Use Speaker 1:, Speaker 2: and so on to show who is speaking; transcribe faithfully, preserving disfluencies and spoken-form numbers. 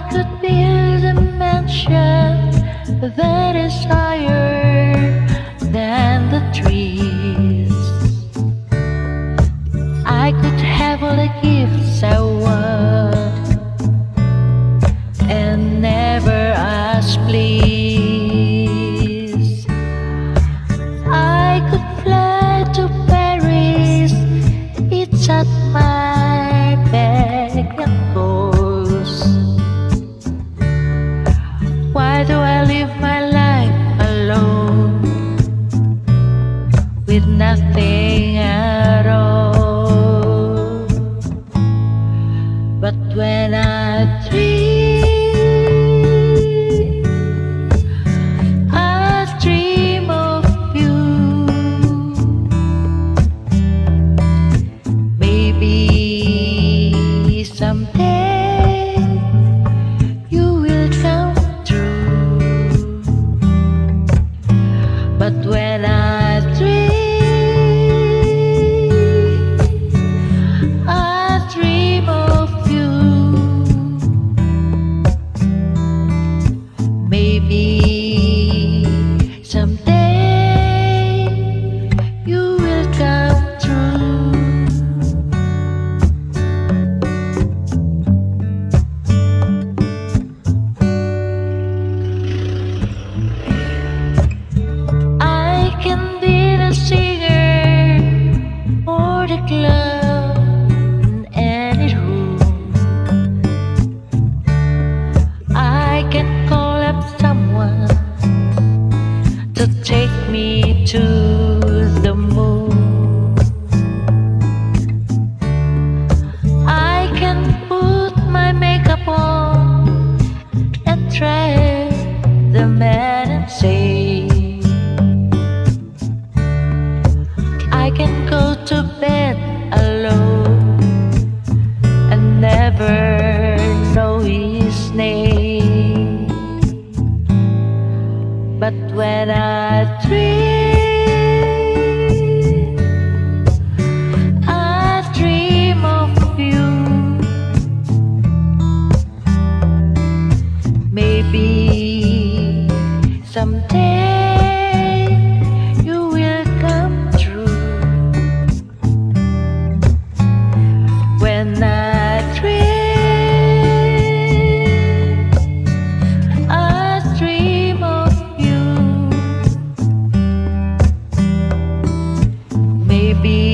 Speaker 1: could build a mansion that is higher than the trees. I could have all the gifts I want and never ask please. I could fly to Paris, it's at my beck and calls. Why do I live my life alone with nothing at all? But when I dream, I dream of you. Maybe someday you will come true. But when I dream, I dream of you. Maybe someday you will come true. I can be the singer or the clown in any room. I can call up someone to take me to the moon. I can put my makeup on and try the man and say, I can go to bed alone and never know his name. But when I dream, I dream of you. Maybe someday you will come true. When I dream, I dream of you. Maybe